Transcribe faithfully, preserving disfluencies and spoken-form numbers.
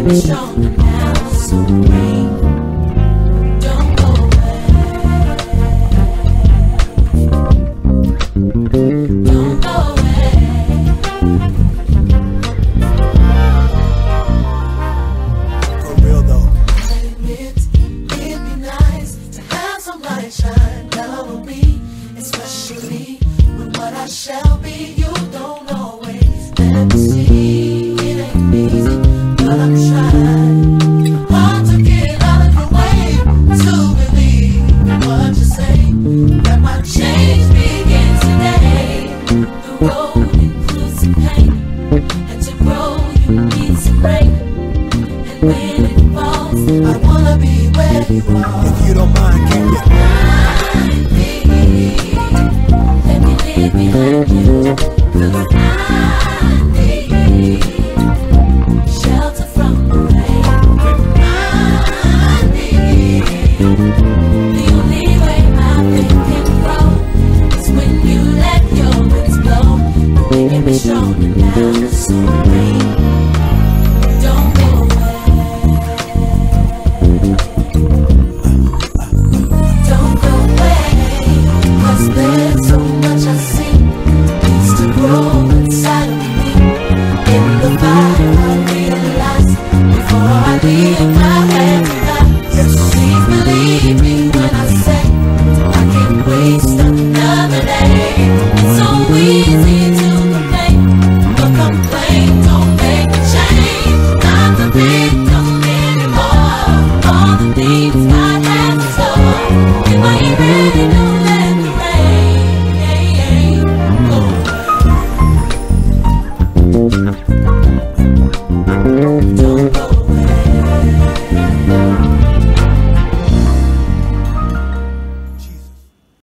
baby, stronger now. So bring, don't go away. Don't go away. For real though. I admit it'd be nice to have some light shine down on me, especially when what I shall be you don't always let me see.